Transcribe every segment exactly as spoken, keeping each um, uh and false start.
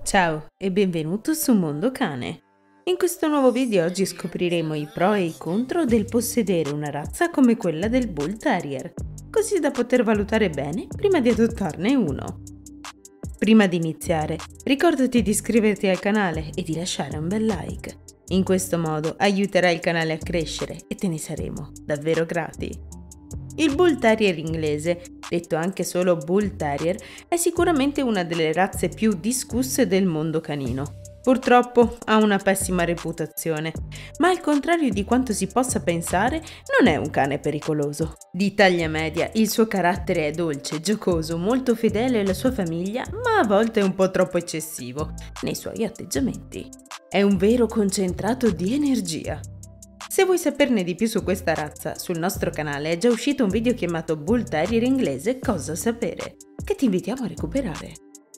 Ciao e benvenuto su Mondo Cane. In questo nuovo video oggi scopriremo i pro e i contro del possedere una razza come quella del Bull Terrier, così da poter valutare bene prima di adottarne uno. Prima di iniziare, ricordati di iscriverti al canale e di lasciare un bel like. In questo modo aiuterai il canale a crescere e te ne saremo davvero grati. Il Bull Terrier inglese, detto anche solo Bull Terrier, è sicuramente una delle razze più discusse del mondo canino. Purtroppo ha una pessima reputazione, ma al contrario di quanto si possa pensare, non è un cane pericoloso. Di taglia media, il suo carattere è dolce, giocoso, molto fedele alla sua famiglia, ma a volte un po' troppo eccessivo nei suoi atteggiamenti. È un vero concentrato di energia. Se vuoi saperne di più su questa razza, sul nostro canale è già uscito un video chiamato Bull Terrier inglese Cosa sapere, che ti invitiamo a recuperare.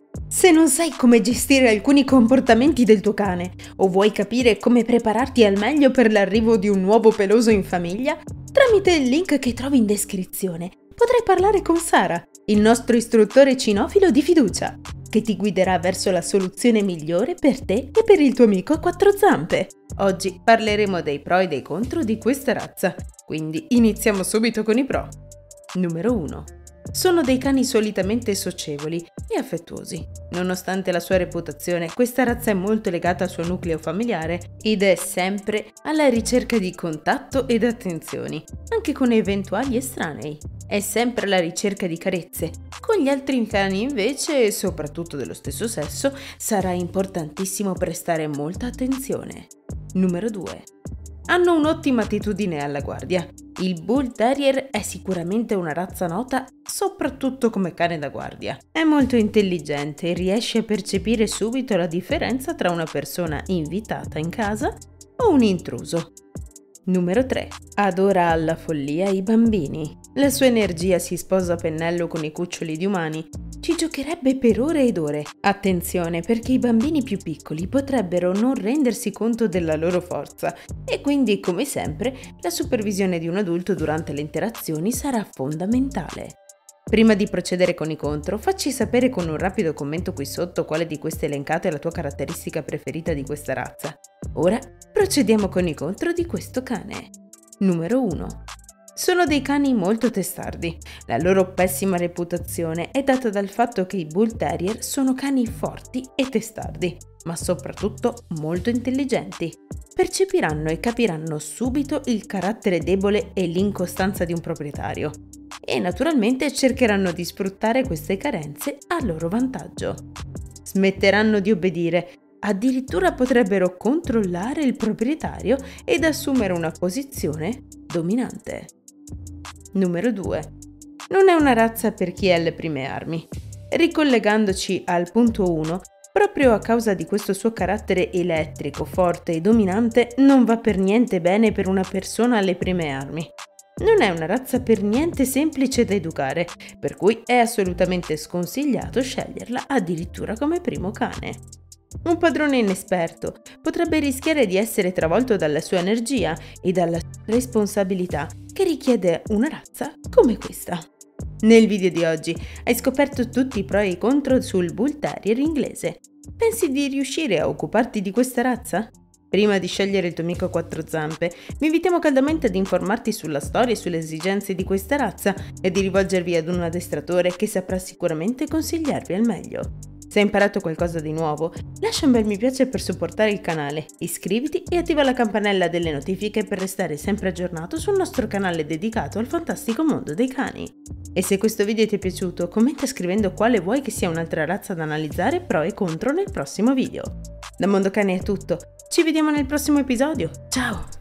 Se non sai come gestire alcuni comportamenti del tuo cane o vuoi capire come prepararti al meglio per l'arrivo di un nuovo peloso in famiglia, tramite il link che trovi in descrizione potrai parlare con Sara, il nostro istruttore cinofilo di fiducia, che ti guiderà verso la soluzione migliore per te e per il tuo amico a quattro zampe. Oggi parleremo dei pro e dei contro di questa razza, quindi iniziamo subito con i pro. Numero uno. Sono dei cani solitamente socievoli e affettuosi. Nonostante la sua reputazione, questa razza è molto legata al suo nucleo familiare ed è sempre alla ricerca di contatto ed attenzioni, anche con eventuali estranei. È sempre alla ricerca di carezze. Con gli altri cani invece, soprattutto dello stesso sesso, sarà importantissimo prestare molta attenzione. Numero due. Hanno un'ottima attitudine alla guardia. Il Bull Terrier è sicuramente una razza nota soprattutto come cane da guardia. È molto intelligente e riesce a percepire subito la differenza tra una persona invitata in casa o un intruso. Numero tre. Adora alla follia i bambini. La sua energia si sposa a pennello con i cuccioli di umani. Ci giocherebbe per ore ed ore. Attenzione, perché i bambini più piccoli potrebbero non rendersi conto della loro forza e quindi, come sempre, la supervisione di un adulto durante le interazioni sarà fondamentale. Prima di procedere con i contro, facci sapere con un rapido commento qui sotto quale di queste elencate è la tua caratteristica preferita di questa razza. Ora procediamo con i contro di questo cane. Numero uno. Sono dei cani molto testardi. La loro pessima reputazione è data dal fatto che i Bull Terrier sono cani forti e testardi, ma soprattutto molto intelligenti. Percepiranno e capiranno subito il carattere debole e l'incostanza di un proprietario e naturalmente cercheranno di sfruttare queste carenze a loro vantaggio. Smetteranno di obbedire, addirittura potrebbero controllare il proprietario ed assumere una posizione dominante. Numero due. Non è una razza per chi è alle prime armi. Ricollegandoci al punto uno, proprio a causa di questo suo carattere elettrico, forte e dominante, non va per niente bene per una persona alle prime armi. Non è una razza per niente semplice da educare, per cui è assolutamente sconsigliato sceglierla addirittura come primo cane. Un padrone inesperto potrebbe rischiare di essere travolto dalla sua energia e dalla responsabilità che richiede una razza come questa. Nel video di oggi hai scoperto tutti i pro e i contro sul Bull Terrier inglese. Pensi di riuscire a occuparti di questa razza? Prima di scegliere il tuo amico a quattro zampe, vi invitiamo caldamente ad informarti sulla storia e sulle esigenze di questa razza e di rivolgervi ad un addestratore che saprà sicuramente consigliarvi al meglio. Se hai imparato qualcosa di nuovo, lascia un bel mi piace per supportare il canale, iscriviti e attiva la campanella delle notifiche per restare sempre aggiornato sul nostro canale dedicato al fantastico mondo dei cani. E se questo video ti è piaciuto, commenta scrivendo quale vuoi che sia un'altra razza da analizzare pro e contro nel prossimo video. Da Mondo Cane è tutto, ci vediamo nel prossimo episodio, ciao!